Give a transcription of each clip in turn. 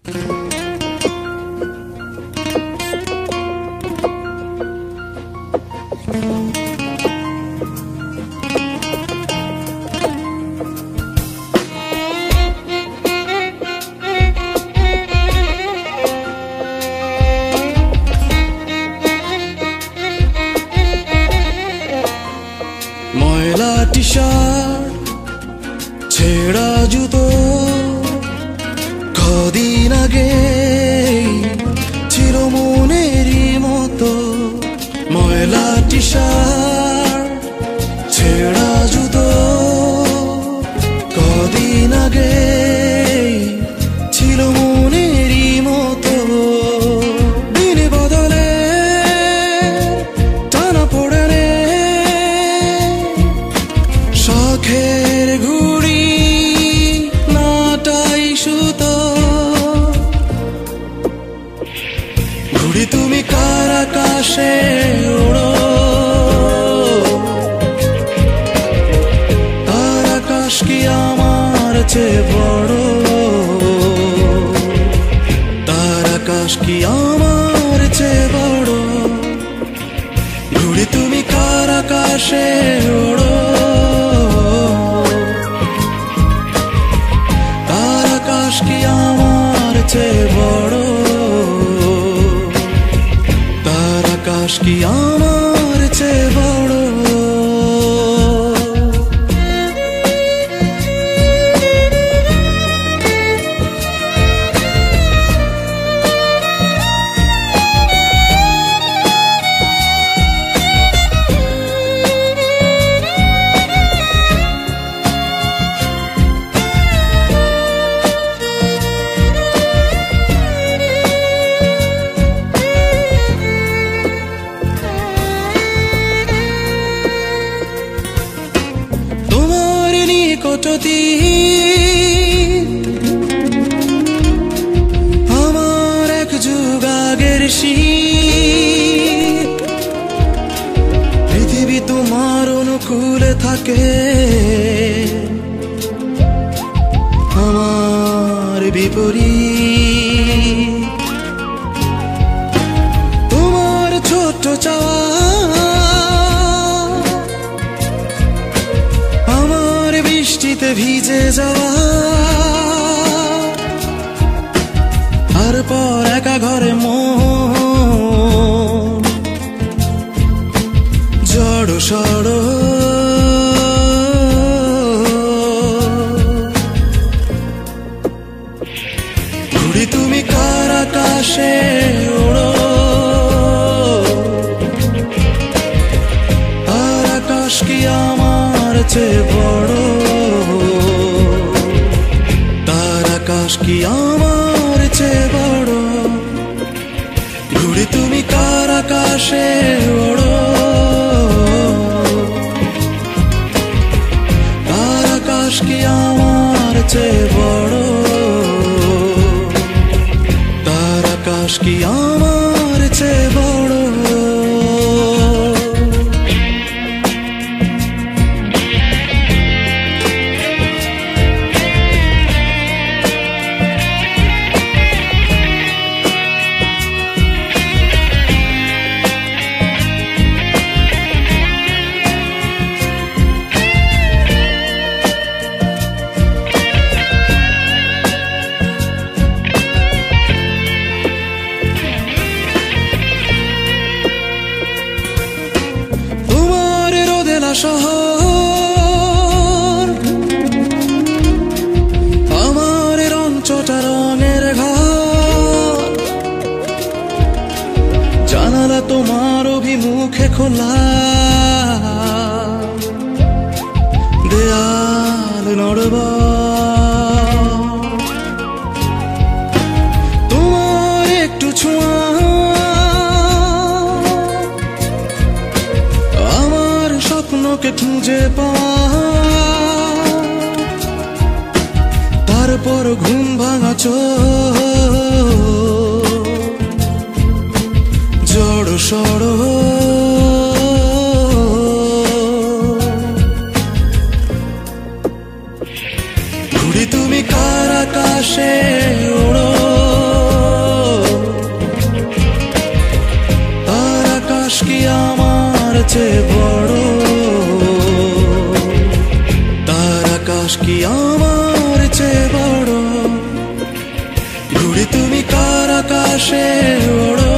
ময়লা টি-শার্ট ছেঁড়া জুতো কদিন আগে ছিল মনেরই মতো। ময়লা টি-শার্ট ছেঁড়া জুতো কদিন আগে ছিল মনেরই মতো। দিন বদলে টানা পড়ে রে শখের ঘুড়ি নাটাই সুতো। ঘুড়ি তুমি কার আকাশে ওড়ো, তার আকাশ কি আমার চেয়ে বড়? তার আকাশ কি আমার চেয়ে বড়? ঘুড়ি তুমি কার আকাশে ওড়ো, তার আকাশ কি আমার চেয়ে বড়? তার আকাশ কি আমার চেয়ে বড়? আমার এক যুগ আগের শীত, পৃথিবী তোমার অনুকূলে থাকে, আমার বিপরীত। তোমার ছোট্ট চাওয়া বৃষ্টিতে ভিজে যাওয়া, তারপর একা ঘরে মন জড় সড়। ঘুড়ি তুমি কার আকাশে ওড়ো, তার আকাশ কি আমার চেয়ে বড়? তার আকাশ কি আমার চেয়ে বড়? ঘুড়ি তুমি কার আকাশে ওড়ো, তার আকাশ কি আমার চেয়ে বড়? তার আকাশ কি আমার চেয়ে বড়? শহর আমার রং চটা রঙের ঘর, জানালা তোমার অভিমুখে খোলা, দেয়াল নড়বা, তোমার একটু ছোঁয়া স্বপ্নকে খুঁজে পাওয়া, তারপর ঘুম ভাঙা চোখ জড় সড়। ঘুড়ি তুমি কার আকাশে ওড়ো, চেয়ে বড়, তার আকাশ কি আমার চেয়ে বড়? ঘুড়ি তুমি কার আকাশে ওড়ো,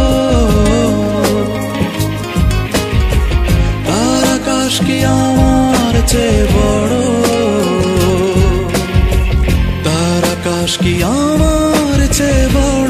তার আকাশ কি আমার চেয়ে বড়, তার আকাশ কি আমার চেয়ে বড়?